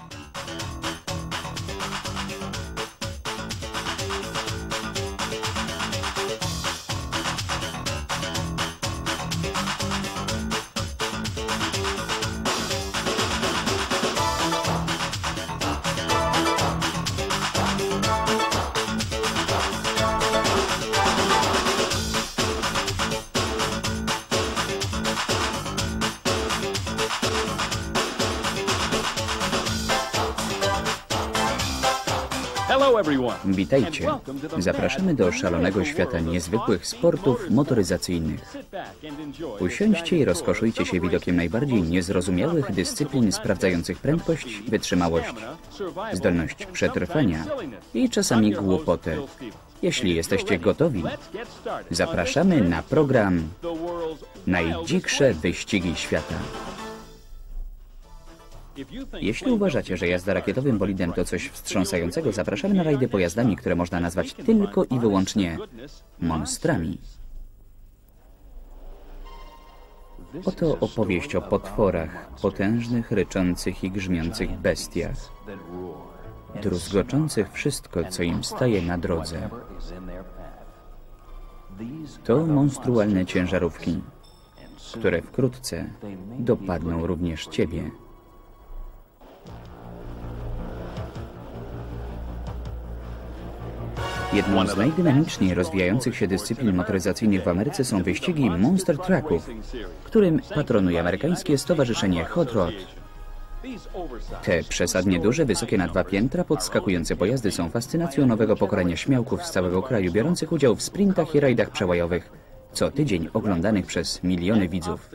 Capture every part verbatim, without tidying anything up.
Witajcie. Zapraszamy do szalonego świata niezwykłych sportów motoryzacyjnych. Usiądźcie i rozkoszujcie się widokiem najbardziej niezrozumiałych dyscyplin sprawdzających prędkość, wytrzymałość, zdolność przetrwania i czasami głupotę. Jeśli jesteście gotowi, zapraszamy na program Najdziksze wyścigi świata. Jeśli uważacie, że jazda rakietowym bolidem to coś wstrząsającego, zapraszamy na rajdy pojazdami, które można nazwać tylko i wyłącznie monstrami. Oto opowieść o potworach, potężnych, ryczących i grzmiących bestiach, druzgoczących wszystko, co im staje na drodze. To monstrualne ciężarówki, które wkrótce dopadną również ciebie. Jedną z najdynamiczniej rozwijających się dyscyplin motoryzacyjnych w Ameryce są wyścigi Monster Trucków, którym patronuje amerykańskie stowarzyszenie Hot Rod. Te przesadnie duże, wysokie na dwa piętra, podskakujące pojazdy są fascynacją nowego pokolenia śmiałków z całego kraju, biorących udział w sprintach i rajdach przełajowych, co tydzień oglądanych przez miliony widzów.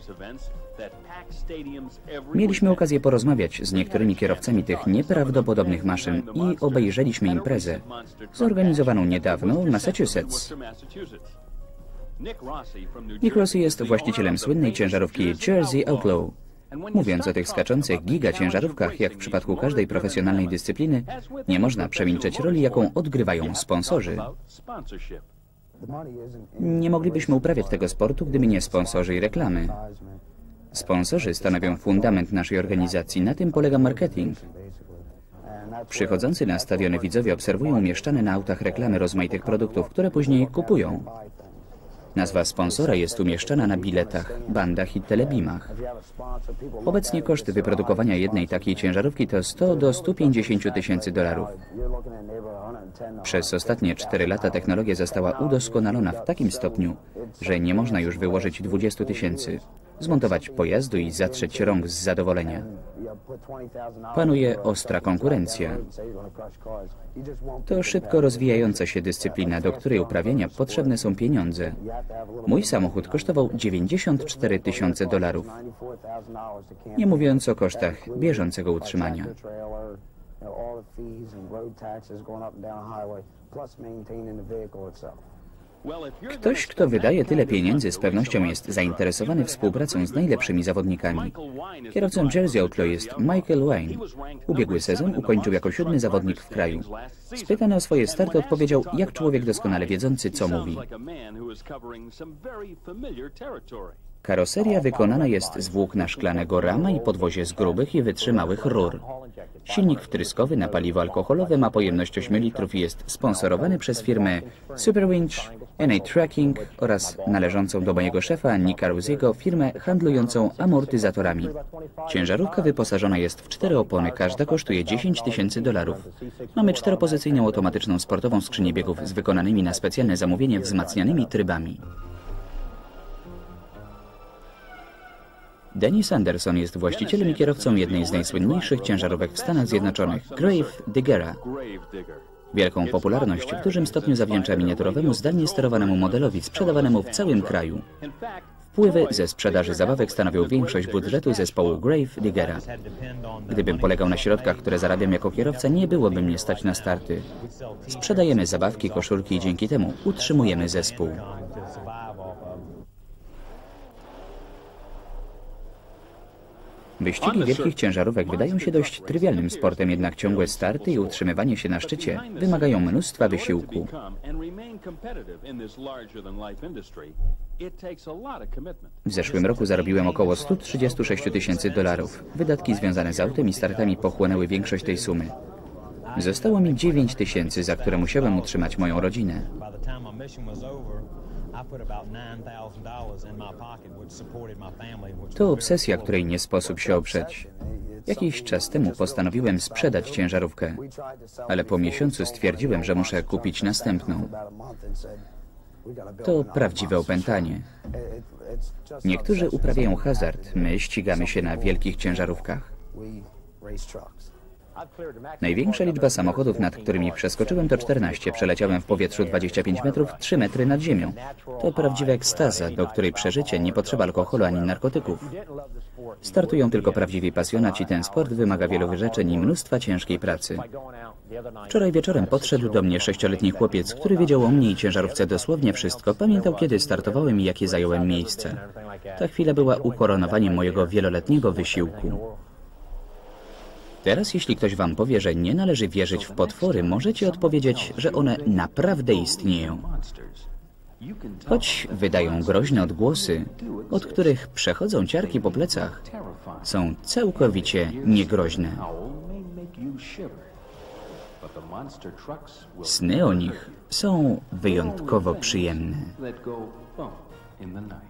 Mieliśmy okazję porozmawiać z niektórymi kierowcami tych nieprawdopodobnych maszyn i obejrzeliśmy imprezę zorganizowaną niedawno w Massachusetts. Nick Rossi jest właścicielem słynnej ciężarówki Jersey Outlaw. Mówiąc o tych skaczących giga ciężarówkach, jak w przypadku każdej profesjonalnej dyscypliny, nie można przemilczeć roli, jaką odgrywają sponsorzy. Nie moglibyśmy uprawiać tego sportu, gdyby nie sponsorzy i reklamy. Sponsorzy stanowią fundament naszej organizacji, na tym polega marketing. Przychodzący na stadiony widzowie obserwują umieszczane na autach reklamy rozmaitych produktów, które później kupują. Nazwa sponsora jest umieszczana na biletach, bandach i telebimach. Obecnie koszty wyprodukowania jednej takiej ciężarówki to sto do stu pięćdziesięciu tysięcy dolarów. Przez ostatnie cztery lata technologia została udoskonalona w takim stopniu, że nie można już wyłożyć dwudziestu tysięcy, zmontować pojazdu i zatrzeć rąk z zadowolenia. Panuje ostra konkurencja. To szybko rozwijająca się dyscyplina, do której uprawiania potrzebne są pieniądze. Mój samochód kosztował dziewięćdziesiąt cztery tysiące dolarów, nie mówiąc o kosztach bieżącego utrzymania. Ktoś, kto wydaje tyle pieniędzy, z pewnością jest zainteresowany współpracą z najlepszymi zawodnikami. Kierowcą Jersey Outlaw jest Michael Wayne. Ubiegły sezon ukończył jako siódmy zawodnik w kraju. Spytany o swoje starty odpowiedział, jak człowiek doskonale wiedzący, co mówi. Karoseria wykonana jest z włókna szklanego rama i podwozie z grubych i wytrzymałych rur. Silnik wtryskowy na paliwo alkoholowe ma pojemność ośmiu litrów i jest sponsorowany przez firmę Superwinch, N A Tracking oraz należącą do mojego szefa Nicka Rosiego firmę handlującą amortyzatorami. Ciężarówka wyposażona jest w cztery opony, każda kosztuje dziesięć tysięcy dolarów. Mamy czteropozycyjną automatyczną sportową skrzynię biegów z wykonanymi na specjalne zamówienie wzmacnianymi trybami. Dennis Anderson jest właścicielem i kierowcą jednej z najsłynniejszych ciężarówek w Stanach Zjednoczonych, Grave Diggera. Wielką popularność w dużym stopniu zawdzięcza miniaturowemu, zdalnie sterowanemu modelowi sprzedawanemu w całym kraju. Wpływy ze sprzedaży zabawek stanowią większość budżetu zespołu Grave Diggera. Gdybym polegał na środkach, które zarabiam jako kierowca, nie byłoby mnie stać na starty. Sprzedajemy zabawki, koszulki i dzięki temu utrzymujemy zespół. Wyścigi wielkich ciężarówek wydają się dość trywialnym sportem, jednak ciągłe starty i utrzymywanie się na szczycie wymagają mnóstwa wysiłku. W zeszłym roku zarobiłem około sto trzydzieści sześć tysięcy dolarów. Wydatki związane z autem i startami pochłonęły większość tej sumy. Zostało mi dziewięć tysięcy, za które musiałem utrzymać moją rodzinę. To obsesja, której nie sposób się oprzeć. Jakiś czas temu postanowiłem sprzedać ciężarówkę, ale po miesiącu stwierdziłem, że muszę kupić następną. To prawdziwe opętanie. Niektórzy uprawiają hazard, my ścigamy się na wielkich ciężarówkach. Największa liczba samochodów, nad którymi przeskoczyłem, to czternaście. Przeleciałem w powietrzu dwadzieścia pięć metrów, trzy metry nad ziemią. To prawdziwa ekstaza, do której przeżycie nie potrzeba alkoholu ani narkotyków. Startują tylko prawdziwi pasjonaci. Ten sport wymaga wielu wyrzeczeń i mnóstwa ciężkiej pracy. Wczoraj wieczorem podszedł do mnie sześcioletni chłopiec, który wiedział o mnie i ciężarówce dosłownie wszystko. Pamiętał, kiedy startowałem i jakie zająłem miejsce. Ta chwila była ukoronowaniem mojego wieloletniego wysiłku. Teraz, jeśli ktoś wam powie, że nie należy wierzyć w potwory, możecie odpowiedzieć, że one naprawdę istnieją. Choć wydają groźne odgłosy, od których przechodzą ciarki po plecach, są całkowicie niegroźne. Sny o nich są wyjątkowo przyjemne.